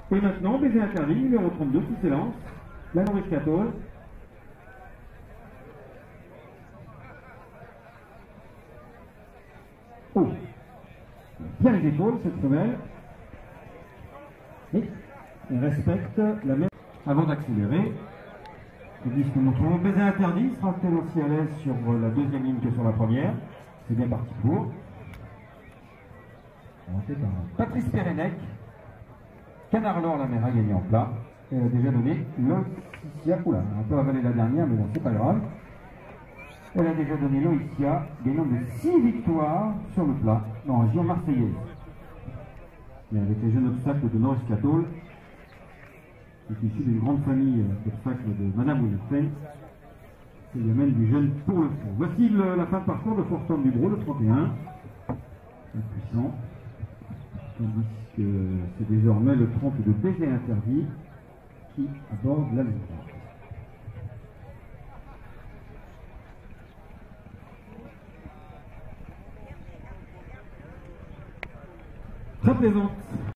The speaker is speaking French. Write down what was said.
Et maintenant, baiser interdit, numéro 32 qui s'élance. La Norvège Catole. Oh, bien les épaules, cette femelle. Et elle respecte la même. Avant d'accélérer, le disque montrons baiser interdit, sera-t-elle aussi à l'aise sur la deuxième ligne que sur la première? C'est bien parti pour. C'est par Patrice Pérenec. Canard L'Or, la mère a gagné en plat. Elle a déjà donné Loïcia. Oula, on a un peu avalé la dernière, mais bon, c'est pas grave. Elle a déjà donné Loïcia, gagnant de 6 victoires sur le plat, dans la région marseillaise. Et avec les jeunes obstacles de Norvège Catole, qui est issu d'une grande famille d'obstacles de Madame Wilhelmsen, qui lui amène du jeune pour le fond. Voici la fin de parcours de Fortum du Brou, le 31. C'est puissant. Tandis que c'est désormais le 30 de baiser interdit qui aborde la ligne. Très plaisante.